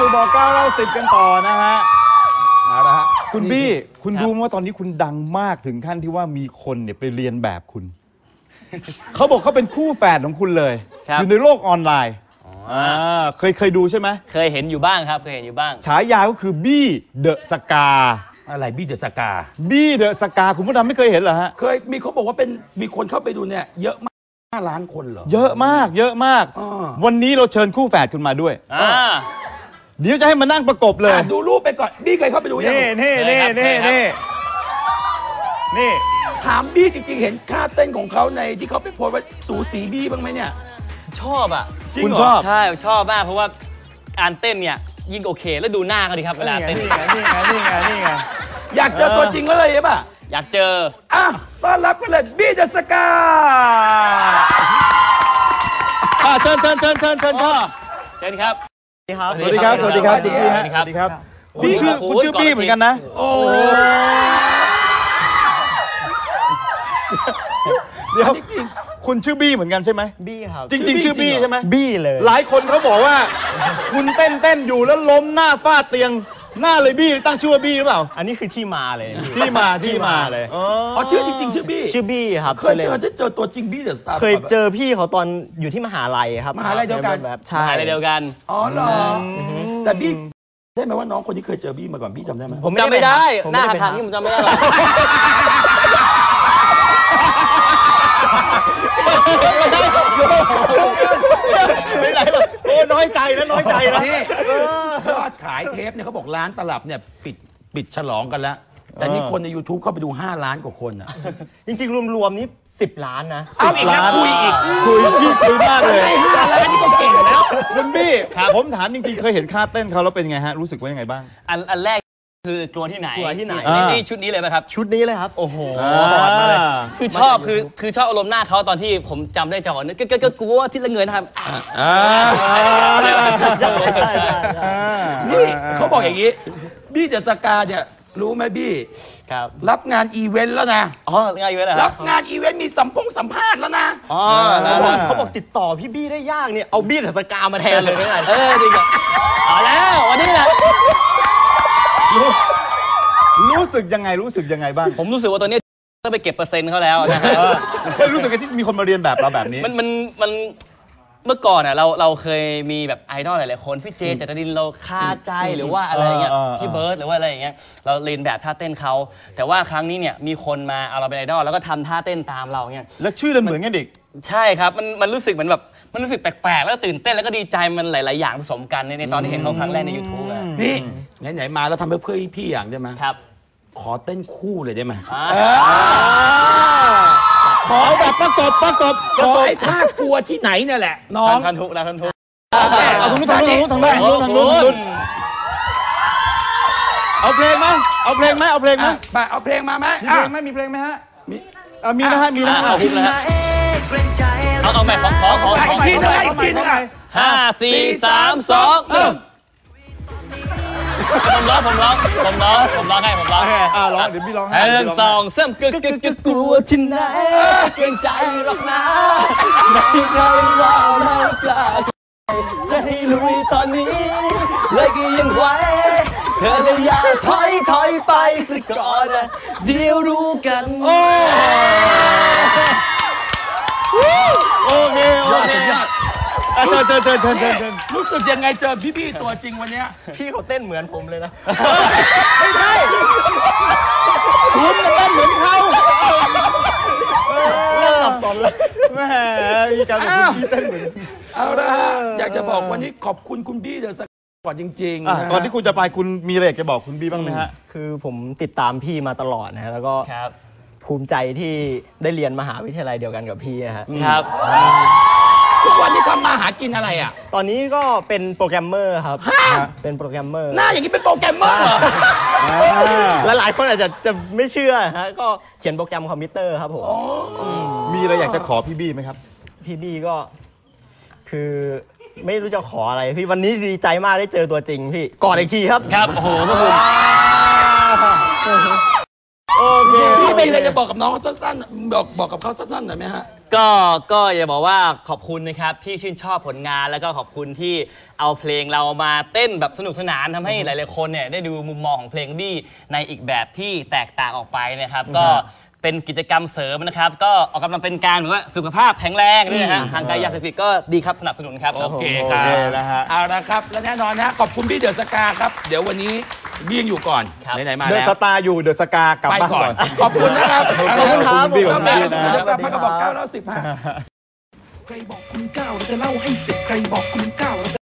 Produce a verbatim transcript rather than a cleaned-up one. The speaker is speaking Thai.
สู่บอกเก้าเล่าสิบกันต่อนะฮะเอาละฮะคุณบี้คุณรู้ว่าตอนนี้คุณดังมากถึงขั้นที่ว่ามีคนเนี่ยไปเรียนแบบคุณ เขาบอกเขาเป็นคู่แฝดของคุณเลยอยู่ในโลกออนไลน์อ่าเคยเคยดูใช่ไหมเคยเห็นอยู่บ้างครับเคยเห็นอยู่บ้างฉายาก็คือบี้เดอะสกาอะไรบี้เดอะสกาบี้เดอะสกาคุณผู้ชมไม่เคยเห็นเหรอฮะเคยมีเขาบอกว่าเป็นมีคนเข้าไปดูเนี่ยเยอะมากห้าล้านคนเหรอเยอะมากเยอะมากวันนี้เราเชิญคู่แฝดคุณมาด้วยเดี๋ยวจะให้มานั่งประกบเลยดูรูปไปก่อนบี้เคยเข้าไปดูยังนี่นี่นี่นี่นี่นี่ถามบี้จริงๆเห็นค่าเต้นของเขาในที่เขาไปโพสต์ว่าสูสีบี้บ้างไหมเนี่ยชอบอ่ะคุณชอบใช่ชอบมากเพราะว่าการเต้นเนี่ยยิ่งโอเคแล้วดูหน้าเขาดีครับเวลาเต้นนี่ไงนี่ไงนี่ไงนี่ไงอยากเจอตัวจริงก็เลยใช่ป่ะอยากเจออ่ะต้อนรับกันเลยบี้เดอะสกาเชิญเชิญเชิญเชิญเชิญครับเชิญครับสวัสดีครับสวัสดีครับสวัสดีครับสวัสดีครับคุณชื่อคุณชื่อบี้เหมือนกันนะโอ้เดี๋ยวคุณชื่อบี้เหมือนกันใช่ไหมบี้ครับจริงๆชื่อบี้ใช่ไหมบี้เลยหลายคนเขาบอกว่าคุณเต้นเต้นอยู่แล้วล้มหน้าฟาดเตียงหน้าเลยบี้ตั้งชื่อว่าบี้หรือเปล่าอันนี้คือที่มาเลยที่มาที่มาเลยอ๋อชื่อจริงๆชื่อบี้ชื่อบี้ครับเคยเจอได้เจอตัวจริงบี้เดอะสตาร์เคยเจอพี่เขาตอนอยู่ที่มหาลัยครับมหาลัยเดียวกันแบบใช่มหาลัยเดียวกันอ๋อเหรอแต่บี้ได้ไหมว่าน้องคนนี้เคยเจอบี้มาก่อนบี้จำได้ไหมผมจำไม่ได้หน้าทางที่ผมจำไม่ได้หรอกไม่ได้หรอกโอ้น้อยใจนะน้อยใจนะนี่ยอดขายเทปเนี่ยเขาบอกร้านตลับเนี่ยปิดปิดฉลองกันแล้วแต่นี่คนใน YouTube เข้าไปดูห้าล้านกว่าคนอ่ะจริงๆรวมๆนี่สิบล้านนะสิบล้านคุยอีกคุยพี่คุยมากเลยห้าล้านนี่ก็เก่งแล้วคุณบี้ผมถามจริงๆเคยเห็นค่าเต้นเขาแล้วเป็นไงฮะรู้สึกว่ายังไงบ้างอันอันแรกคือกลัวที่ไหนกลัวที่ไหนนี่ชุดนี้เลยไหมครับชุดนี้เลยครับโอ้โหคือชอบคือคือชอบอารมณ์หน้าเขาตอนที่ผมจำได้จังหวะนึงก็ก็กลัวที่ละเงินนะครับนี่เขาบอกอย่างนี้บี้เดอะสกาเนี่ยรู้ไหมบี้ครับรับงานอีเวนต์แล้วนะอ๋องานอีเวนต์เหรอรับงานอีเวนต์มีสัมพงสัมภาษณ์แล้วนะอ๋อเขาบอกติดต่อพี่บี้ได้ยากเนี่ยเอาบี้เดอะสกามาแทนเลยไม่ได้เออจริงอ่ะเอาแล้ววันนี้แหละรู้สึกยังไงรู้สึกยังไงบ้างผมรู้สึกว่าตอนนี้ต้องไปเก็บเปอร์เซ็นต์เขาแล้วนะฮะรู้สึกที่มีคนมาเรียนแบบเราแบบนี้มันมันมันเมื่อก่อนอ่ะเราเราเคยมีแบบไอดอลหลายๆคนพี่เจเจตรินเราคาใจหรือว่าอะไรเงี้ยพี่เบิร์ดหรือว่าอะไรอย่างเงี้ยเราเรียนแบบท่าเต้นเขาแต่ว่าครั้งนี้เนี่ยมีคนมาเอาเราเป็นไอดอลแล้วก็ทำท่าเต้นตามเราเงี้ยแล้วชื่อเหมือนกันดิใช่ครับมันมันรู้สึกเหมือนแบบมันรู้สึกแปลกๆแล้วตื่นเต้นแล้วก็ดีใจมันหลายๆอย่างผสมกันในตอนที่เห็นเขาครั้งแรกใน YouTube นี่ไหนๆมาแล้วทำเพื่อเพื่อพี่อย่างได้ไหมครับขอเต้นคู่เลยได้ไหมขอแบบประกบประกบขอไอ้ท่ากลัวที่ไหนเนี่ยแหละน้องทันทุกนะทันทุกเอาตรงนู้นทางนู้นทางนู้นทางนู้นทางนู้นเอาเพลงไหมเอาเพลงไหมเอาเพลงไหมไปเอาเพลงมาไหมมีเพลงไหมมีเพลงไหมฮะมีมีนะฮะมีนะฮะเอาเอาใหม่ขอขอขออีกทีนึงอีกทีนึงห้าสี่สามสองหนึ่งผมร้องผมร้องผมร้องผมร้องให้ผมร้องอ่าร้องเดี๋ยวพี่ร้องให้หนึ่งสองสามกึกกึกกึกกลัวที่ไหนเกรงใจหรอกนะไม่ใครว่าไม่กล้าจะให้ลุยตอนนี้เลยก็ยังไหวเธอเลยอย่าถอยถอยไปสักก่อนนะเดี๋ยวรู้กันโอเคโอเคเชิญเชิญเชิญเชิญเชิญเชิญรู้สึกยังไงเจอพี่บี้ตัวจริงวันนี้พี่เขาเต้นเหมือนผมเลยนะไม่ใช่คุณเต้นเหมือนเขาเริ่มสับสนเลยแหมมีการบอกคุณบี้เต้นเหมือนเอาละอยากจะบอกวันนี้ขอบคุณคุณบี้เดอะสกาก่อนจริงๆก่อนที่คุณจะไปคุณมีอะไรอยากจะบอกคุณบี้บ้างไหมฮะคือผมติดตามพี่มาตลอดนะแล้วก็ภูมิใจที่ได้เรียนมหาวิทยาลัยเดียวกันกับพี่นะฮะครับทุกวันนี้ทำมาหากินอะไรอ่ะตอนนี้ก็เป็นโปรแกรมเมอร์ครับเป็นโปรแกรมเมอร์หน้าอย่างนี้เป็นโปรแกรมเมอร์และหลายคนอาจจะจะไม่เชื่อฮะก็เขียนโปรแกรมคอมพิวเตอร์ครับผมมีอะไรอยากจะขอพี่บี้ไหมครับพี่บี้ก็คือไม่รู้จะขออะไรพี่วันนี้ดีใจมากได้เจอตัวจริงพี่กอดอีกทีครับครับโอ้โหพระคุณโอเคพี่เป็นอะไรจะบอกกับน้องสั้นๆบอกบอกกับเขาสั้นๆหน่อยไหมฮะก็ก็อย่าบอกว่าขอบคุณนะครับที่ชื่นชอบผลงานแล้วก็ขอบคุณที่เอาเพลงเรามาเต้นแบบสนุกสนานทำให้หลายๆคนเนี่ยได้ดูมุมมองของเพลงบี้ในอีกแบบที่แตกต่างออกไปนะครับก็เป็นกิจกรรมเสริมนะครับก็ออกกำลังเป็นการเหมือนว่าสุขภาพแข็งแรงด้วยนะฮะทางกายยาเสพติดก็ดีครับสนับสนุนครับโอเคครับโอเคนะฮะเอาละครับและแน่นอนนะขอบคุณพี่เดอะสกาครับเดี๋ยววันนี้บี้ยังอยู่ก่อนครับไหนๆมาเดอะแล้วสตาร์อยู่เดอะสกากลับไปบ้านก่ก่ออน นขอบคุณนะครับขอบคุณครับขอบคุณขอบคุณพี่ครับนะเดี๋ยวกลับมากับบอกเก้าแล้วสิบห้าใครบอกคุณเก้าเราจะเล่าให้สิบใครบอกคุณเก้าเราจะ